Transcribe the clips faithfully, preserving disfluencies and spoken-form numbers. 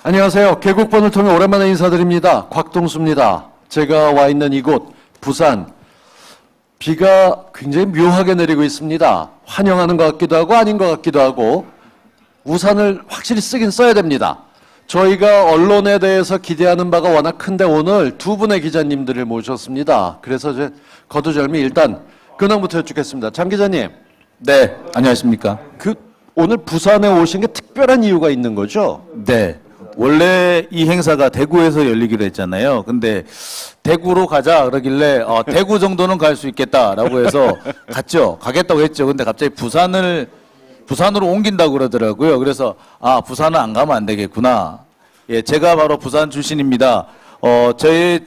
안녕하세요. 개국본을 통해 오랜만에 인사드립니다. 곽동수입니다. 제가 와 있는 이곳 부산, 비가 굉장히 묘하게 내리고 있습니다. 환영하는 것 같기도 하고 아닌 것 같기도 하고 우산을 확실히 쓰긴 써야 됩니다. 저희가 언론에 대해서 기대하는 바가 워낙 큰데 오늘 두 분의 기자님들을 모셨습니다. 그래서 이제 거두절미 일단 근황부터 여쭙겠습니다. 장 기자님. 네, 안녕하십니까. 그 오늘 부산에 오신 게 특별한 이유가 있는 거죠? 네, 원래 이 행사가 대구에서 열리기로 했잖아요. 근데 대구로 가자 그러길래 어, 대구 정도는 갈 수 있겠다라고 해서 갔죠. 가겠다고 했죠. 근데 갑자기 부산을 부산으로 옮긴다고 그러더라고요. 그래서 아, 부산은 안 가면 안 되겠구나. 예, 제가 바로 부산 출신입니다. 어, 저희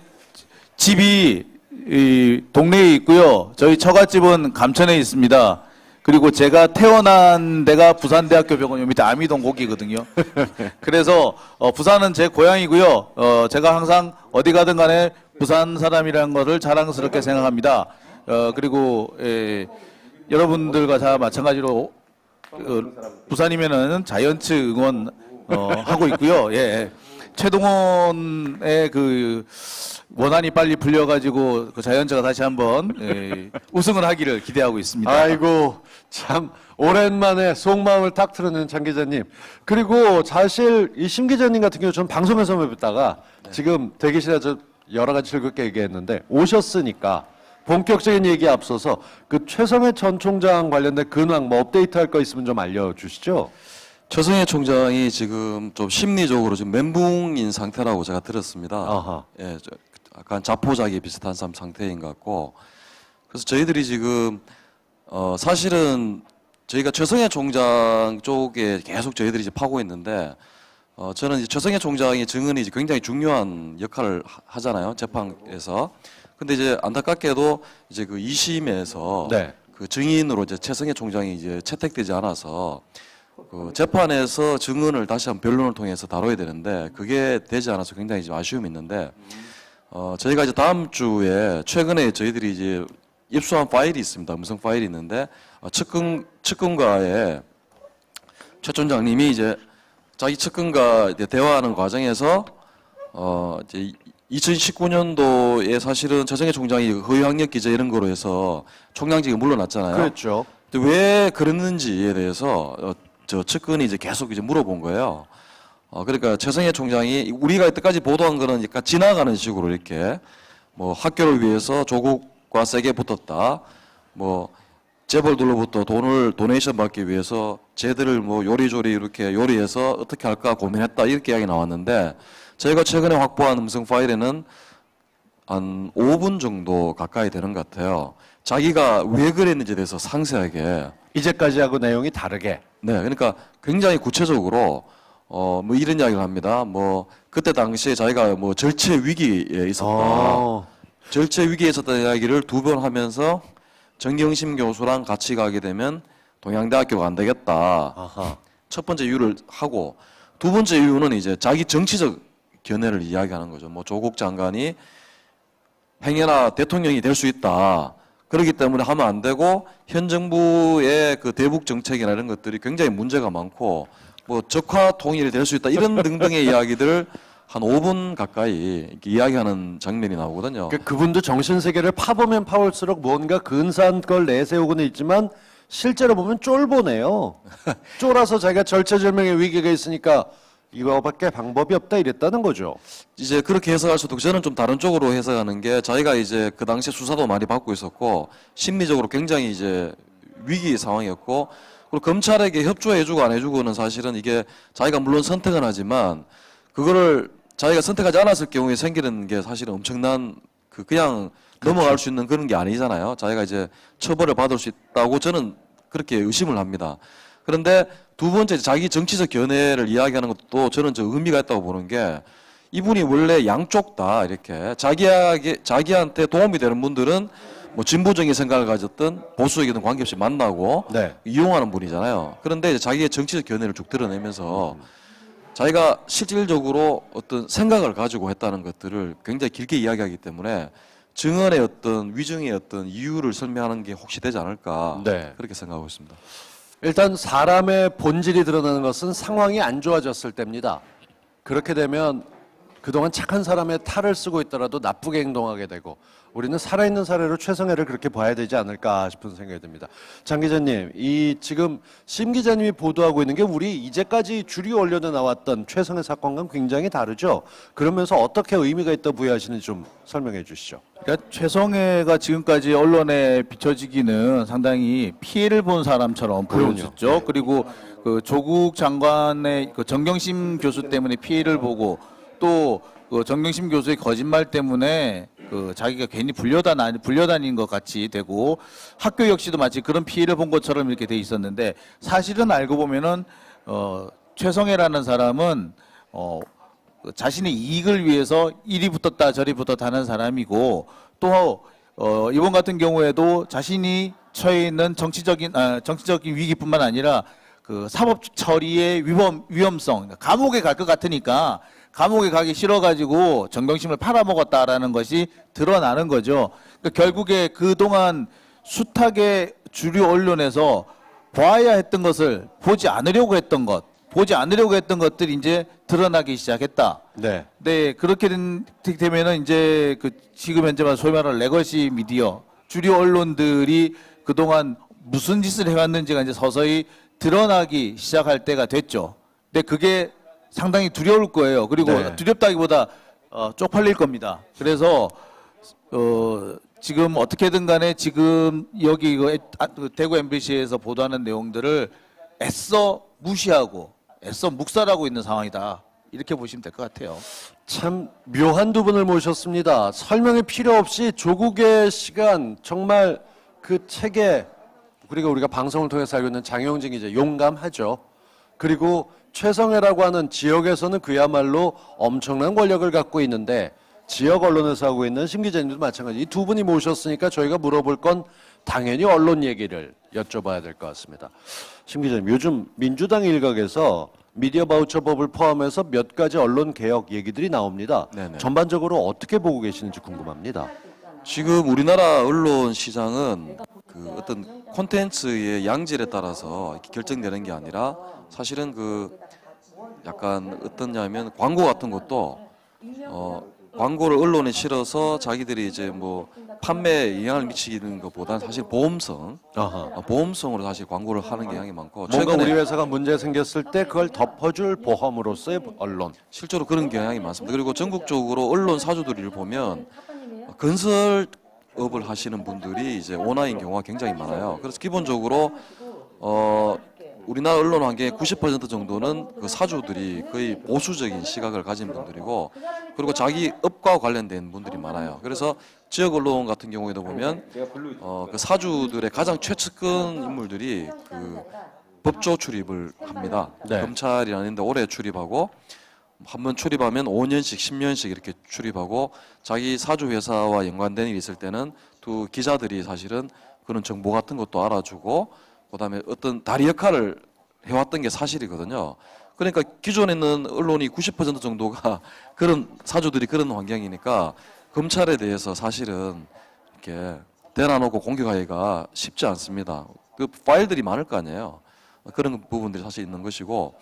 집이 이 동네에 있고요. 저희 처갓집은 감천에 있습니다. 그리고 제가 태어난 데가 부산대학교 병원 요 밑에 아미동 거기거든요. 그래서 어, 부산은 제 고향이고요. 어, 제가 항상 어디 가든 간에 부산 사람이라는 것을 자랑스럽게 생각합니다. 어, 그리고 예, 여러분들과 다 마찬가지로 어, 부산이면은 자이언츠 응원 어, 하고 있고요. 예, 최동원의 그 원한이 빨리 풀려가지고 그 자이언츠가 다시 한번 예, 우승을 하기를 기대하고 있습니다. 아이고 참 오랜만에 속마음을 탁 틀어내는 장 기자님. 그리고 사실 이 심 기자님 같은 경우 저는 방송에서만 뵙다가 네. 지금 대기실에서 여러 가지 즐겁게 얘기했는데 오셨으니까 본격적인 얘기에 앞서서 그 최성해 전 총장 관련된 근황 뭐 업데이트할 거 있으면 좀 알려주시죠. 최성해 총장이 지금 좀 심리적으로 지금 멘붕인 상태라고 제가 들었습니다. 아하. 예, 저, 약간 자포자기 비슷한 상태인 것 같고, 그래서 저희들이 지금 어, 사실은 저희가 최성해 총장 쪽에 계속 저희들이 이제 파고 있는데, 어, 저는 이제 최성해 총장의 증언이 이제 굉장히 중요한 역할을 하, 하잖아요, 재판에서. 근데 이제 안타깝게도 이제 그 이심에서 네. 그 증인으로 이제 최성해 총장이 이제 채택되지 않아서 그 재판에서 증언을 다시 한번 변론을 통해서 다뤄야 되는데 그게 되지 않아서 굉장히 좀 아쉬움이 있는데, 어, 저희가 이제 다음 주에 최근에 저희들이 이제 입수한 파일이 있습니다. 음성 파일이 있는데, 어, 측근, 측근과의 최 총장님이 이제 자기 측근과 이제 대화하는 과정에서, 어, 이제 이천십구 년도에 사실은 최성해 총장이 허위학력 기재 이런 거로 해서 총장직에 물러났잖아요. 그렇죠. 왜 그랬는지에 대해서 어, 저 측근이 이제 계속 이제 물어본 거예요. 어, 그러니까 최성해 총장이 우리가 이때까지 보도한 거는 약간 지나가는 식으로 이렇게 뭐 학교를 위해서 조국과 세게 붙었다. 뭐 재벌들로부터 돈을 도네이션 받기 위해서 쟤들을 뭐 요리조리 이렇게 요리해서 어떻게 할까 고민했다 이렇게 이야기 나왔는데, 저희가 최근에 확보한 음성 파일에는 한 오 분 정도 가까이 되는 것 같아요. 자기가 왜 그랬는지에 대해서 상세하게. 이제까지하고 내용이 다르게. 네, 그러니까 굉장히 구체적으로 어 뭐 이런 이야기를 합니다. 뭐 그때 당시에 자기가 뭐 절체 위기에 있었다. 어. 절체 위기에 있었다는 이야기를 두 번 하면서 정경심 교수랑 같이 가게 되면 동양대학교가 안 되겠다. 아하. 첫 번째 이유를 하고, 두 번째 이유는 이제 자기 정치적 견해를 이야기하는 거죠. 뭐 조국 장관이 행여나 대통령이 될 수 있다. 그렇기 때문에 하면 안 되고 현 정부의 그 대북 정책이나 이런 것들이 굉장히 문제가 많고 뭐 적화 통일이 될 수 있다 이런 등등의 이야기들을 한 오 분 가까이 이렇게 이야기하는 장면이 나오거든요. 그, 그분도 정신세계를 파보면 파볼수록 뭔가 근사한 걸 내세우고는 있지만 실제로 보면 쫄보네요. 쫄아서 자기가 절체절명의 위기가 있으니까 이거밖에 방법이 없다 이랬다는 거죠. 이제 그렇게 해석할 수도 있고, 저는 좀 다른 쪽으로 해석하는 게, 자기가 이제 그 당시에 수사도 많이 받고 있었고 심리적으로 굉장히 이제 위기 상황이었고, 그리고 검찰에게 협조해주고 안 해주고는 사실은 이게 자기가 물론 선택은 하지만 그거를 자기가 선택하지 않았을 경우에 생기는 게 사실은 엄청난 그 그냥 그렇죠. 넘어갈 수 있는 그런 게 아니잖아요. 자기가 이제 처벌을 받을 수 있다고 저는 그렇게 의심을 합니다. 그런데 두 번째 자기 정치적 견해를 이야기하는 것도 저는 저 의미가 있다고 보는 게, 이분이 원래 양쪽 다 이렇게 자기에게 자기한테 도움이 되는 분들은 뭐 진보적인 생각을 가졌든 보수적이든 관계없이 만나고 네. 이용하는 분이잖아요. 그런데 이제 자기의 정치적 견해를 쭉 드러내면서 자기가 실질적으로 어떤 생각을 가지고 했다는 것들을 굉장히 길게 이야기하기 때문에 증언의 어떤 위증의 어떤 이유를 설명하는 게 혹시 되지 않을까 네. 그렇게 생각하고 있습니다. 일단 사람의 본질이 드러나는 것은 상황이 안 좋아졌을 때입니다. 그렇게 되면 그동안 착한 사람의 탈을 쓰고 있더라도 나쁘게 행동하게 되고 우리는 살아있는 사례로 최성애를 그렇게 봐야 되지 않을까 싶은 생각이 듭니다. 장 기자님, 이 지금 심 기자님이 보도하고 있는 게 우리 이제까지 주류 언론에 나왔던 최성애 사건과는 굉장히 다르죠. 그러면서 어떻게 의미가 있다 부여하시는지 좀 설명해 주시죠. 그러니까 최성애가 지금까지 언론에 비춰지기는 상당히 피해를 본 사람처럼 그럼요. 보여졌죠. 네. 그리고 그 조국 장관의 그 정경심 교수 때문에 피해를 보고 또 그 정경심 교수의 거짓말 때문에 그 자기가 괜히 불려다니 불려다닌 것 같이 되고 학교 역시도 마치 그런 피해를 본 것처럼 이렇게 돼 있었는데 사실은 알고 보면은 어 최성애라는 사람은 어 그 자신의 이익을 위해서 이리 붙었다 저리 붙었다 하는 사람이고 또 어, 이번 같은 경우에도 자신이 처해 있는 정치적인 아, 정치적인 위기뿐만 아니라 그 사법 처리의 위험 위험성 그러니까 감옥에 갈 것 같으니까 감옥에 가기 싫어가지고 정경심을 팔아먹었다라는 것이 드러나는 거죠. 그러니까 결국에 그동안 숱하게 주류 언론에서 봐야 했던 것을 보지 않으려고 했던 것, 보지 않으려고 했던 것들이 이제 드러나기 시작했다. 네. 네, 그렇게 된, 되면은 이제 그 지금 현재 소위 말하는 레거시 미디어, 주류 언론들이 그동안 무슨 짓을 해왔는지가 이제 서서히 드러나기 시작할 때가 됐죠. 근데 그게 상당히 두려울 거예요. 그리고 네. 두렵다기보다 어, 쪽팔릴 겁니다. 그래서 어, 지금 어떻게든 간에 지금 여기 그, 아, 그 대구 엠비씨에서 보도하는 내용들을 애써 무시하고 애써 묵살하고 있는 상황이다. 이렇게 보시면 될 것 같아요. 참 묘한 두 분을 모셨습니다. 설명이 필요 없이 조국의 시간 정말 그 책에 그리고 우리가 방송을 통해서 알고 있는 장영진 기자 용감하죠. 그리고 최성애라고 하는 지역에서는 그야말로 엄청난 권력을 갖고 있는데 지역 언론에서 하고 있는 심 기자님도 마찬가지. 이 두 분이 모셨으니까 저희가 물어볼 건 당연히 언론 얘기를 여쭤봐야 될 것 같습니다. 심 기자님, 요즘 민주당 일각에서 미디어 바우처법을 포함해서 몇 가지 언론 개혁 얘기들이 나옵니다. 네네. 전반적으로 어떻게 보고 계시는지 궁금합니다. 지금 우리나라 언론 시장은 그 어떤 콘텐츠의 양질에 따라서 이렇게 결정되는 게 아니라 사실은 그 약간 어떠냐면 광고 같은 것도 어 광고를 언론에 실어서 자기들이 이제 뭐 판매에 영향을 미치는 것보다는 사실 보험성, 아하. 어, 보험성으로 사실 광고를 하는 경향이 많고 뭔가 최근에 우리 회사가 문제 생겼을 때 그걸 덮어줄 보험으로서의 언론. 실제로 그런 경향이 많습니다. 그리고 전국적으로 언론 사주들을 보면 건설업을 하시는 분들이 이제 오나인 경우가 굉장히 많아요. 그래서 기본적으로 어 우리나라 언론 환경의 구십 퍼센트 정도는 그 사주들이 거의 보수적인 시각을 가진 분들이고 그리고 자기 업과 관련된 분들이 많아요. 그래서 지역 언론 같은 경우에도 보면 어 그 사주들의 가장 최측근 인물들이 그 법조 출입을 합니다. 네. 검찰이라는데 오래 출입하고 한 번 출입하면 오 년씩, 십 년씩 이렇게 출입하고 자기 사주 회사와 연관된 일이 있을 때는 또 기자들이 사실은 그런 정보 같은 것도 알아주고 그다음에 어떤 다리 역할을 해왔던 게 사실이거든요. 그러니까 기존에 있는 언론이 구십 퍼센트 정도가 그런 사주들이 그런 환경이니까 검찰에 대해서 사실은 이렇게 대놔놓고 공격하기가 쉽지 않습니다. 그 파일들이 많을 거 아니에요. 그런 부분들이 사실 있는 것이고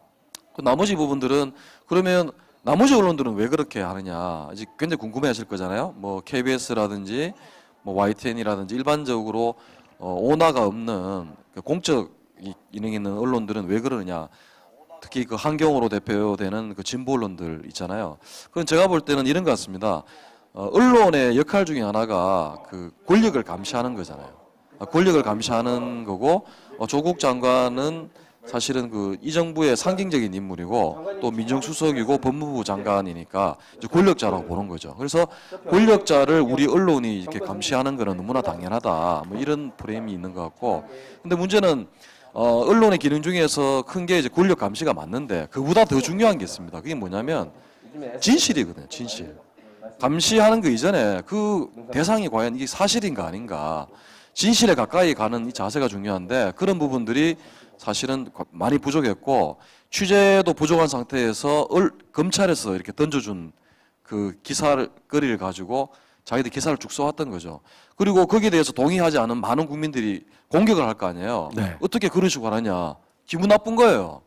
그 나머지 부분들은 그러면 나머지 언론들은 왜 그렇게 하느냐 이제 굉장히 궁금해하실 거잖아요. 뭐 케이비에스라든지 뭐 와이티엔이라든지 일반적으로 어, 오나가 없는 그 공적 기능 있는 언론들은 왜 그러느냐. 특히 그 한경으로 대표되는 그 진보 언론들 있잖아요. 그건 제가 볼 때는 이런 것 같습니다. 어, 언론의 역할 중에 하나가 그 권력을 감시하는 거잖아요. 아, 권력을 감시하는 거고 어, 조국 장관은 사실은 그 이 정부의 상징적인 인물이고 또 민정수석이고 법무부 장관이니까 이제 권력자라고 보는 거죠. 그래서 권력자를 우리 언론이 이렇게 감시하는 거는 너무나 당연하다. 뭐 이런 프레임이 있는 것 같고. 근데 문제는 어, 언론의 기능 중에서 큰 게 이제 권력 감시가 맞는데 그보다 더 중요한 게 있습니다. 그게 뭐냐면 진실이거든요. 진실. 감시하는 그 이전에 그 대상이 과연 이게 사실인가 아닌가. 진실에 가까이 가는 이 자세가 중요한데 그런 부분들이 사실은 많이 부족했고 취재도 부족한 상태에서 얼, 검찰에서 이렇게 던져준 그 기사를 거리를 가지고 자기들 기사를 쭉 써왔던 거죠. 그리고 거기에 대해서 동의하지 않은 많은 국민들이 공격을 할 거 아니에요. 네. 어떻게 그런 식으로 하냐. 기분 나쁜 거예요.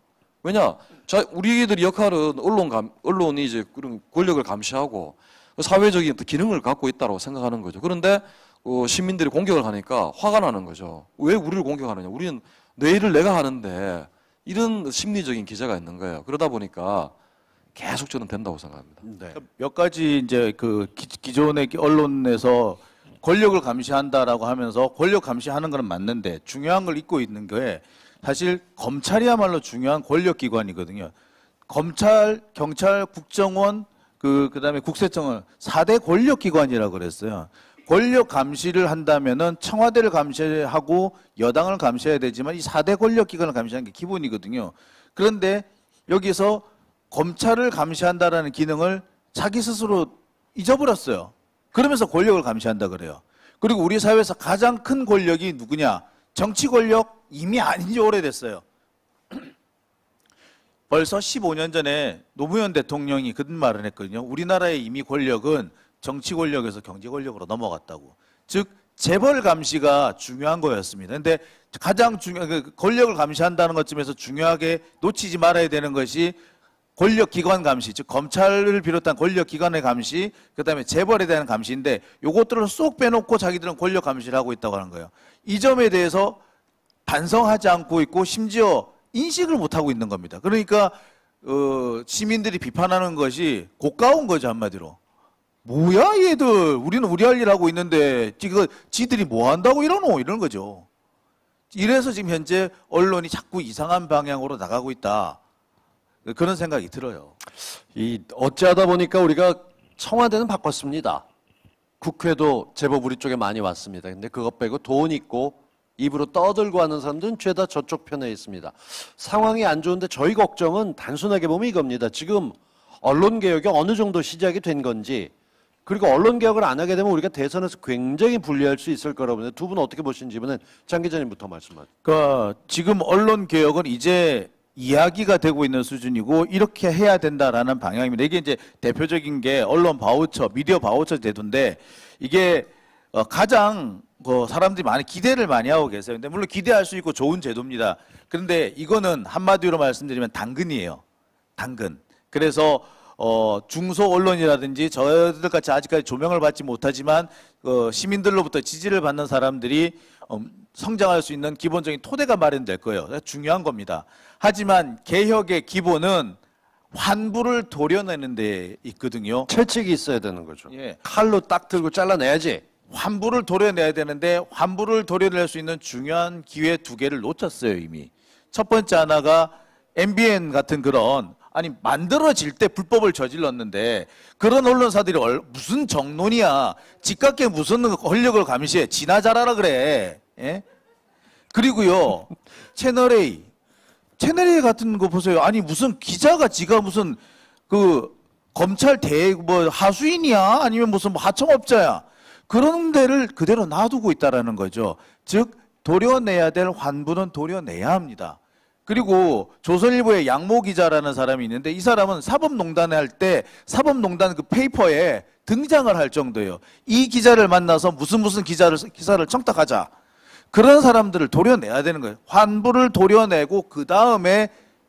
왜냐, 자, 우리들이 역할은 언론 감, 언론이 이제 그런 권력을 감시하고 사회적인 어떤 기능을 갖고 있다고 생각하는 거죠. 그런데 어, 시민들이 공격을 하니까 화가 나는 거죠. 왜 우리를 공격하느냐? 우리는 내 일을 내가 하는데 이런 심리적인 기제가 있는 거예요. 그러다 보니까 계속 저는 된다고 생각합니다. 네. 몇 가지 이제 그 기, 기존의 언론에서 권력을 감시한다라고 하면서 권력 감시하는 건 맞는데 중요한 걸 잊고 있는 게 사실 검찰이야말로 중요한 권력기관이거든요. 검찰, 경찰, 국정원, 그, 그 다음에 국세청은 사 대 권력기관이라고 그랬어요. 권력 감시를 한다면은 청와대를 감시하고 여당을 감시해야 되지만 이 사 대 권력기관을 감시하는 게 기본이거든요. 그런데 여기서 검찰을 감시한다라는 기능을 자기 스스로 잊어버렸어요. 그러면서 권력을 감시한다 그래요. 그리고 우리 사회에서 가장 큰 권력이 누구냐? 정치 권력 이미 아닌 지 오래됐어요. 벌써 십오 년 전에 노무현 대통령이 그런 말을 했거든요. 우리나라의 이미 권력은 정치 권력에서 경제 권력으로 넘어갔다고. 즉 재벌 감시가 중요한 거였습니다. 근데 가장 중요한 권력을 감시한다는 것쯤에서 중요하게 놓치지 말아야 되는 것이 권력기관 감시, 즉 검찰을 비롯한 권력기관의 감시, 그다음에 재벌에 대한 감시인데 요것들을 쏙 빼놓고 자기들은 권력 감시를 하고 있다고 하는 거예요. 이 점에 대해서 반성하지 않고 있고 심지어 인식을 못하고 있는 겁니다. 그러니까 어, 시민들이 비판하는 것이 고가운 거죠, 한마디로. 뭐야 얘들, 우리는 우리 할 일 하고 있는데 지금 지들이 뭐 한다고 이러노, 이러는 거죠. 이래서 지금 현재 언론이 자꾸 이상한 방향으로 나가고 있다, 그런 생각이 들어요. 이 어찌하다 보니까 우리가 청와대는 바꿨습니다. 국회도 제법 우리 쪽에 많이 왔습니다. 근데 그것 빼고 돈 있고 입으로 떠들고 하는 사람들은 죄다 저쪽 편에 있습니다. 상황이 안 좋은데 저희 걱정은 단순하게 보면 이겁니다. 지금 언론개혁이 어느 정도 시작이 된 건지, 그리고 언론개혁을 안 하게 되면 우리가 대선에서 굉장히 불리할 수 있을 거라고 보는데 두 분은 어떻게 보시는지 이번엔 장 기자님부터 말씀하세요. 그러니까 지금 언론개혁은 이제 이야기가 되고 있는 수준이고 이렇게 해야 된다라는 방향입니다. 이게 이제 대표적인 게 언론 바우처, 미디어 바우처 제도인데 이게 어 가장 그 사람들이 많이 기대를 많이 하고 계세요. 근데 물론 기대할 수 있고 좋은 제도입니다. 그런데 이거는 한마디로 말씀드리면 당근이에요. 당근. 그래서 어 중소 언론이라든지 저희들 같이 아직까지 조명을 받지 못하지만 어 시민들로부터 지지를 받는 사람들이 어 성장할 수 있는 기본적인 토대가 마련될 거예요. 중요한 겁니다. 하지만 개혁의 기본은 환부를 도려내는 데 있거든요. 채찍이 있어야 되는 거죠. 예. 칼로 딱 들고 잘라내야지. 환부를 도려내야 되는데 환부를 도려낼 수 있는 중요한 기회 두 개를 놓쳤어요, 이미. 첫 번째 하나가 엠비엔 같은 그런, 아니 만들어질 때 불법을 저질렀는데 그런 언론사들이 얼, 무슨 정론이야. 집값에 무슨 권력을 감시해. 지나 잘하라 그래. 예? 그리고요, 채널A. 채널A 같은 거 보세요. 아니 무슨 기자가 지가 무슨 그 검찰 대 뭐 하수인이야? 아니면 무슨 뭐 하청업자야? 그런 데를 그대로 놔두고 있다라는 거죠. 즉 도려내야 될 환부는 도려내야 합니다. 그리고 조선일보의 양모 기자라는 사람이 있는데 이 사람은 사법농단에 할 때 사법농단 그 페이퍼에 등장을 할 정도예요. 이 기자를 만나서 무슨 무슨 기자를 기사를 청탁하자. 그런 사람들을 도려내야 되는 거예요. 환부를 도려내고 그 다음에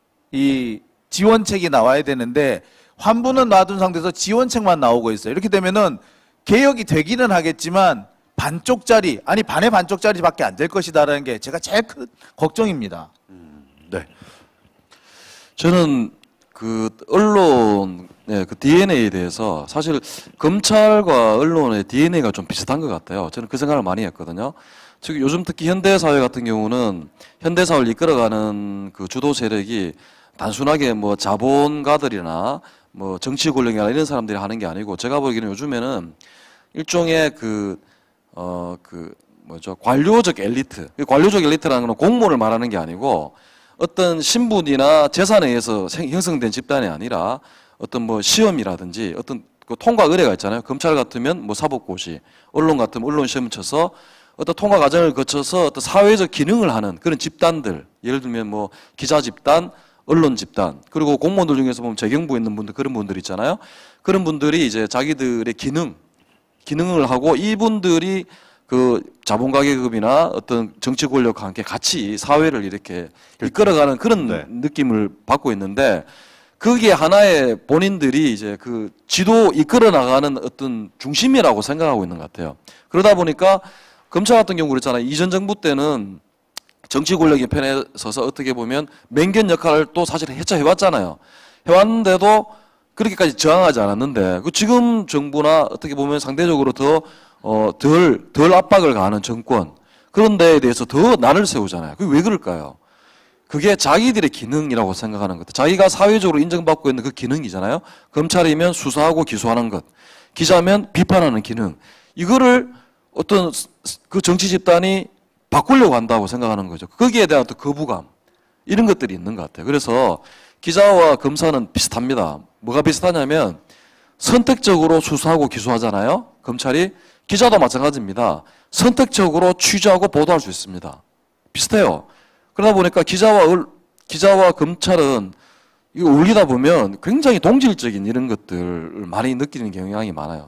이 지원책이 나와야 되는데 환부는 놔둔 상태에서 지원책만 나오고 있어요. 이렇게 되면은 개혁이 되기는 하겠지만 반쪽짜리, 아니 반의 반쪽짜리밖에 안 될 것이다라는 게 제가 제일 큰 걱정입니다. 음, 네. 저는 그 언론의 그 디엔에이에 대해서 사실 검찰과 언론의 디엔에이가 좀 비슷한 것 같아요. 저는 그 생각을 많이 했거든요. 즉 요즘 특히 현대 사회 같은 경우는 현대 사회를 이끌어가는 그 주도 세력이 단순하게 뭐 자본가들이나 뭐 정치 권력이나 이런 사람들이 하는 게 아니고, 제가 보기에는 요즘에는 일종의 그 어 그 뭐죠 관료적 엘리트, 관료적 엘리트라는 건 공무원을 말하는 게 아니고 어떤 신분이나 재산에 의해서 형성된 집단이 아니라 어떤 뭐 시험이라든지 어떤 그 통과 의뢰가 있잖아요. 검찰 같으면 뭐 사법고시, 언론 같으면 언론 시험을 쳐서 어떤 통과 과정을 거쳐서 어떤 사회적 기능을 하는 그런 집단들, 예를 들면 뭐 기자 집단, 언론 집단, 그리고 공무원들 중에서 보면 재경부에 있는 분들, 그런 분들 있잖아요. 그런 분들이 이제 자기들의 기능, 기능을 하고 이분들이 그 자본가계급이나 어떤 정치 권력과 함께 같이 사회를 이렇게 이끌어가는 그런 네. 느낌을 받고 있는데 그게 하나의 본인들이 이제 그 지도 이끌어 나가는 어떤 중심이라고 생각하고 있는 것 같아요. 그러다 보니까 검찰 같은 경우 그랬잖아요. 이전 정부 때는 정치 권력의 편에 서서 어떻게 보면 맹견 역할을 또 사실 해쳐 해왔잖아요. 해왔는데도 그렇게까지 저항하지 않았는데 그 지금 정부나 어떻게 보면 상대적으로 더 어, 덜, 덜 압박을 가하는 정권 그런 데에 대해서 더 난을 세우잖아요. 그게 왜 그럴까요? 그게 자기들의 기능이라고 생각하는 것. 자기가 사회적으로 인정받고 있는 그 기능이잖아요. 검찰이면 수사하고 기소하는 것, 기자면 비판하는 기능. 이거를 어떤 그 정치 집단이 바꾸려고 한다고 생각하는 거죠. 거기에 대한 또 거부감 이런 것들이 있는 것 같아요. 그래서 기자와 검사는 비슷합니다. 뭐가 비슷하냐면 선택적으로 수사하고 기소하잖아요. 검찰이 기자도 마찬가지입니다. 선택적으로 취재하고 보도할 수 있습니다. 비슷해요. 그러다 보니까 기자와 얼, 기자와 검찰은 이거 올리다 보면 굉장히 동질적인 이런 것들을 많이 느끼는 경향이 많아요.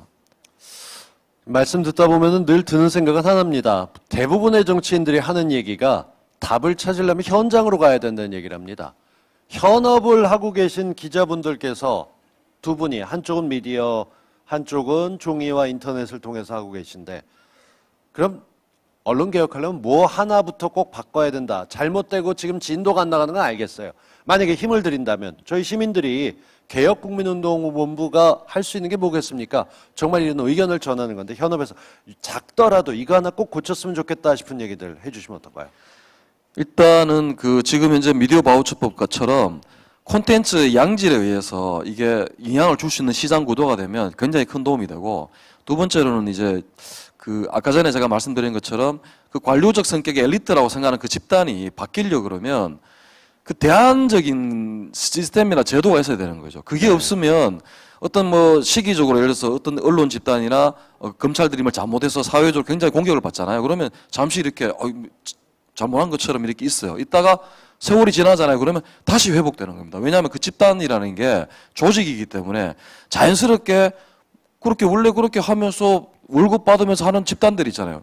말씀 듣다 보면은 늘 드는 생각은 하나입니다. 대부분의 정치인들이 하는 얘기가 답을 찾으려면 현장으로 가야 된다는 얘기를 합니다. 현업을 하고 계신 기자분들께서 두 분이 한쪽은 미디어, 한쪽은 종이와 인터넷을 통해서 하고 계신데 그럼 언론 개혁하려면 뭐 하나부터 꼭 바꿔야 된다. 잘못되고 지금 진도가 안 나가는 건 알겠어요. 만약에 힘을 들인다면 저희 시민들이 개혁국민운동본부가 할 수 있는 게 뭐겠습니까? 정말 이런 의견을 전하는 건데 현업에서 작더라도 이거 하나 꼭 고쳤으면 좋겠다 싶은 얘기들 해주시면 어떨까요? 일단은 그 지금 현재 미디어 바우처법과처럼 콘텐츠 양질에 의해서 이게 영향을 줄 수 있는 시장 구도가 되면 굉장히 큰 도움이 되고 두 번째로는 이제 그 아까 전에 제가 말씀드린 것처럼 그 관료적 성격의 엘리트라고 생각하는 그 집단이 바뀌려 그러면 그 대안적인 시스템이나 제도가 있어야 되는 거죠. 그게 네. 없으면 어떤 뭐 시기적으로 예를 들어서 어떤 언론 집단이나 어, 검찰들이 뭘 잘못해서 사회적으로 굉장히 공격을 받잖아요. 그러면 잠시 이렇게 어, 잘못한 것처럼 이렇게 있어요. 있다가 세월이 지나잖아요. 그러면 다시 회복되는 겁니다. 왜냐하면 그 집단이라는 게 조직이기 때문에 자연스럽게 그렇게 원래 그렇게 하면서 월급 받으면서 하는 집단들 있잖아요.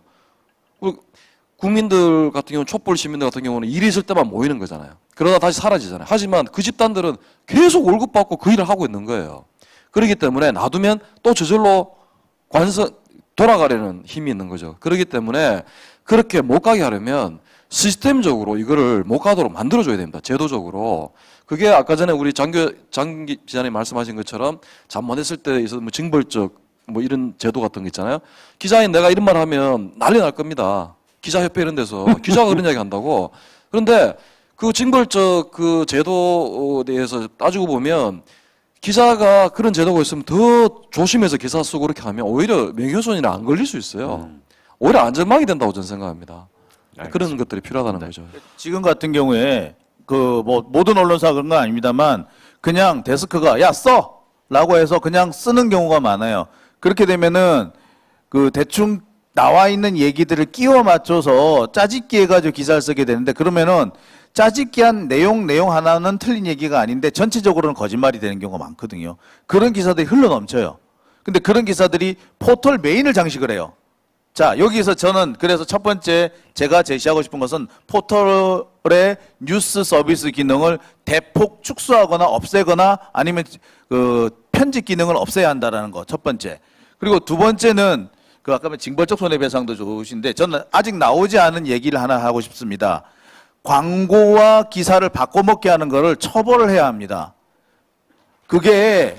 국민들 같은 경우는 촛불 시민들 같은 경우는 일이 있을 때만 모이는 거잖아요. 그러다 다시 사라지잖아요. 하지만 그 집단들은 계속 월급 받고 그 일을 하고 있는 거예요. 그렇기 때문에 놔두면 또 저절로 관서 돌아가려는 힘이 있는 거죠. 그렇기 때문에 그렇게 못 가게 하려면 시스템적으로 이거를 못 가도록 만들어줘야 됩니다. 제도적으로. 그게 아까 전에 우리 장교, 장 기자님 말씀하신 것처럼 잘못했을 때 있어서 뭐 징벌적 뭐 이런 제도 같은 거 있잖아요. 기자인 내가 이런 말 하면 난리 날 겁니다. 기자협회 이런 데서 기자가 그런 이야기 한다고. 그런데 그 징벌적 그 제도에 대해서 따지고 보면 기자가 그런 제도가 있으면 더 조심해서 기사 쓰고 그렇게 하면 오히려 명예훼손이나 안 걸릴 수 있어요. 음. 오히려 안전망이 된다고 저는 생각합니다. 알겠습니다. 그런 것들이 필요하다는 거죠. 지금 같은 경우에 그 뭐 모든 언론사 그런 건 아닙니다만 그냥 데스크가 야 써라고 해서 그냥 쓰는 경우가 많아요. 그렇게 되면은 그 대충 나와 있는 얘기들을 끼워 맞춰서 짜집기 해가지고 기사를 쓰게 되는데 그러면은 짜집기한 내용 내용 하나는 틀린 얘기가 아닌데 전체적으로는 거짓말이 되는 경우가 많거든요. 그런 기사들이 흘러 넘쳐요. 근데 그런 기사들이 포털 메인을 장식을 해요. 자, 여기서 저는 그래서 첫 번째 제가 제시하고 싶은 것은 포털의 뉴스 서비스 기능을 대폭 축소하거나 없애거나 아니면 그 편집 기능을 없애야 한다라는 거 첫 번째. 그리고 두 번째는 그 아까 징벌적 손해배상도 좋으신데 저는 아직 나오지 않은 얘기를 하나 하고 싶습니다. 광고와 기사를 바꿔먹게 하는 거를 처벌을 해야 합니다. 그게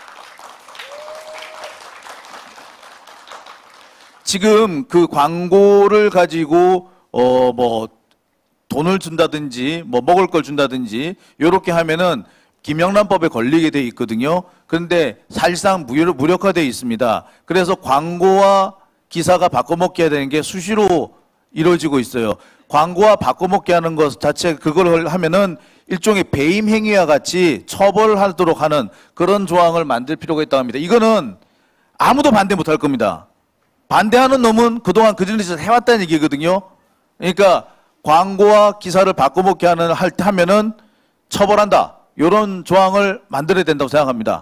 지금 그 광고를 가지고 어 뭐 돈을 준다든지 뭐 먹을 걸 준다든지 이렇게 하면은 김영란법에 걸리게 돼 있거든요. 그런데 사실상 무효, 무력화되어 있습니다. 그래서 광고와 기사가 바꿔먹게 해야 되는 게 수시로 이루어지고 있어요. 광고와 바꿔먹게 하는 것 자체 그걸 하면은 일종의 배임 행위와 같이 처벌하도록 하는 그런 조항을 만들 필요가 있다고 합니다. 이거는 아무도 반대 못할 겁니다. 반대하는 놈은 그동안 그전에 해왔다는 얘기거든요. 그러니까 광고와 기사를 바꿔먹게 하는 할 때 하면은 처벌한다. 이런 조항을 만들어야 된다고 생각합니다.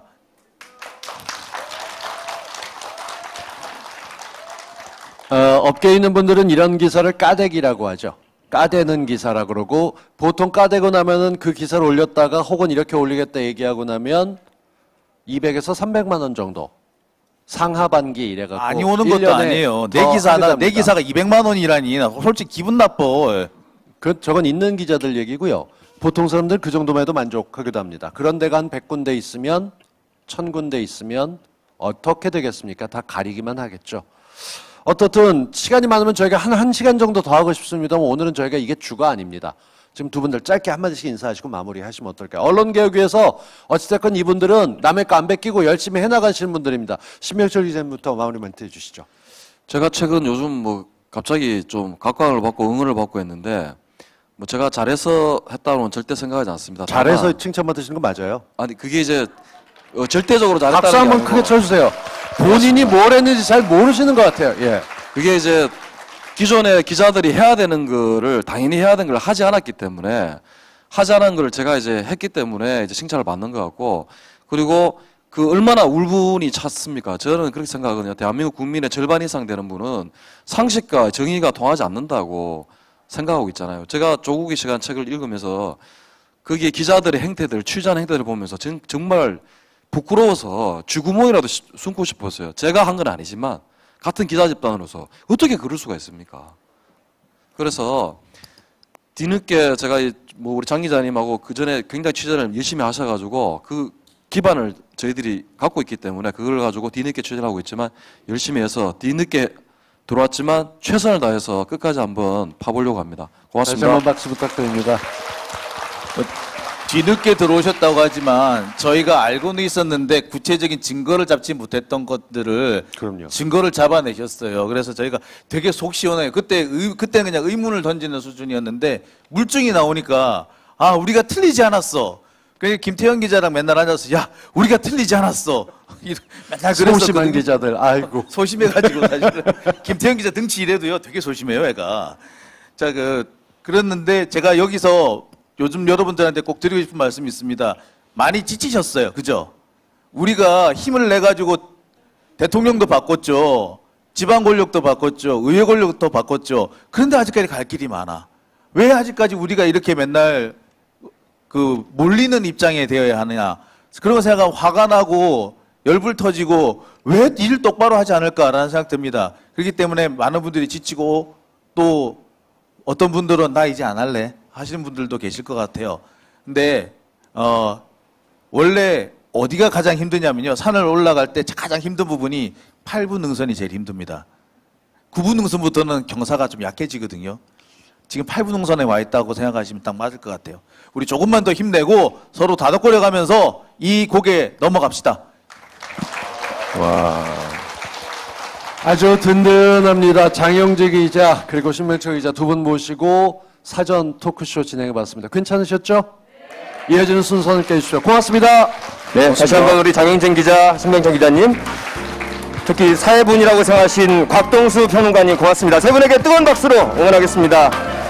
어, 업계에 있는 분들은 이런 기사를 까대기라고 하죠. 까대는 기사라 그러고 보통 까대고 나면은 그 기사를 올렸다가 혹은 이렇게 올리겠다 얘기하고 나면 이백에서 삼백만 원 정도 상하반기 이래갖고 많이 오는 것도 일 년에 아니에요. 내 더 기사 하나, 하게 내 됩니다. 기사가 이백만 원이라니 나 솔직히 기분 나빠. 그 저건 있는 기자들 얘기고요. 보통 사람들 그 정도만 해도 만족하기도 합니다. 그런 데가 한 백 군데 있으면 천 군데 있으면 어떻게 되겠습니까? 다 가리기만 하겠죠. 어떻든 시간이 많으면 저희가 한 1시간 정도 더 하고 싶습니다만 오늘은 저희가 이게 주가 아닙니다. 지금 두 분들 짧게 한마디씩 인사하시고 마무리하시면 어떨까요? 언론개혁위에서 어찌됐건 이분들은 남의 거 안 베끼고 열심히 해나가시는 분들입니다. 신명철 기자님부터 마무리 멘트 해주시죠. 제가 최근 요즘 뭐 갑자기 좀 각광을 받고 응원을 받고 했는데 뭐 제가 잘해서 했다고는 절대 생각하지 않습니다. 잘해서 다만, 칭찬받으시는 거 맞아요? 아니 그게 이제 어, 절대적으로 잘했다는 박수 게 한번 아니고 크게 쳐주세요. 본인이 뭘 했는지 잘 모르시는 것 같아요. 예. 그게 이제 기존에 기자들이 해야 되는 거를 당연히 해야 되는 걸 하지 않았기 때문에 하지 않은 걸 제가 이제 했기 때문에 이제 칭찬을 받는 것 같고 그리고 그 얼마나 울분이 찼습니까? 저는 그렇게 생각하거든요. 대한민국 국민의 절반 이상 되는 분은 상식과 정의가 통하지 않는다고 생각하고 있잖아요. 제가 조국의 시간 책을 읽으면서 거기에 기자들의 행태들, 취재하는 행태들을 보면서 전, 정말 부끄러워서 쥐구멍이라도 시- 숨고 싶었어요. 제가 한 건 아니지만 같은 기자 집단으로서 어떻게 그럴 수가 있습니까? 그래서 뒤늦게 제가 이- 뭐 우리 장 기자님하고 그 전에 굉장히 취재를 열심히 하셔가지고 그 기반을 저희들이 갖고 있기 때문에 그걸 가지고 뒤늦게 취재를 하고 있지만 열심히 해서 뒤늦게 들어왔지만 최선을 다해서 끝까지 한번 파보려고 합니다. 다시 고맙습니다. 한번 박수 부탁드립니다. 뒤늦게 들어오셨다고 하지만 저희가 알고는 있었는데 구체적인 증거를 잡지 못했던 것들을 그럼요. 증거를 잡아내셨어요. 그래서 저희가 되게 속 시원해요. 그때 의, 그때 그냥 의문을 던지는 수준이었는데 물증이 나오니까 아 우리가 틀리지 않았어. 그래서 김태형 기자랑 맨날 앉아서 야 우리가 틀리지 않았어. 이러- 맨날 소심한 그랬었거든요. 기자들. 아이고. 소심해가지고 사실은 김태형 기자 등치 이래도요 되게 소심해요 애가. 자 그 그랬는데 제가 여기서 요즘 여러분들한테 꼭 드리고 싶은 말씀이 있습니다. 많이 지치셨어요, 그죠? 우리가 힘을 내 가지고 대통령도 바꿨죠, 지방 권력도 바꿨죠, 의회 권력도 바꿨죠. 그런데 아직까지 갈 길이 많아. 왜 아직까지 우리가 이렇게 맨날 그 몰리는 입장에 되어야 하느냐? 그런 거 생각하면 화가 나고 열불 터지고 왜 일 똑바로 하지 않을까라는 생각 듭니다. 그렇기 때문에 많은 분들이 지치고 또 어떤 분들은 나 이제 안 할래 하시는 분들도 계실 것 같아요. 근데 어 원래 어디가 가장 힘드냐면요, 산을 올라갈 때 가장 힘든 부분이 팔 부 능선이 제일 힘듭니다. 구 부 능선부터는 경사가 좀 약해지거든요. 지금 팔 부 능선에 와 있다고 생각하시면 딱 맞을 것 같아요. 우리 조금만 더 힘내고 서로 다독거려 가면서 이 곡에 넘어갑시다. 와. 아주 든든합니다. 장영재 기자 그리고 신명철 기자 두 분 모시고 사전 토크쇼 진행해봤습니다. 괜찮으셨죠? 이어지는 순서를 깨주십시오. 고맙습니다. 네, 다시 한번 우리 장영진 기자, 신명철 기자님, 특히 사회분이라고 생각하신 곽동수 평론가님 고맙습니다. 세 분에게 뜨거운 박수로 응원하겠습니다.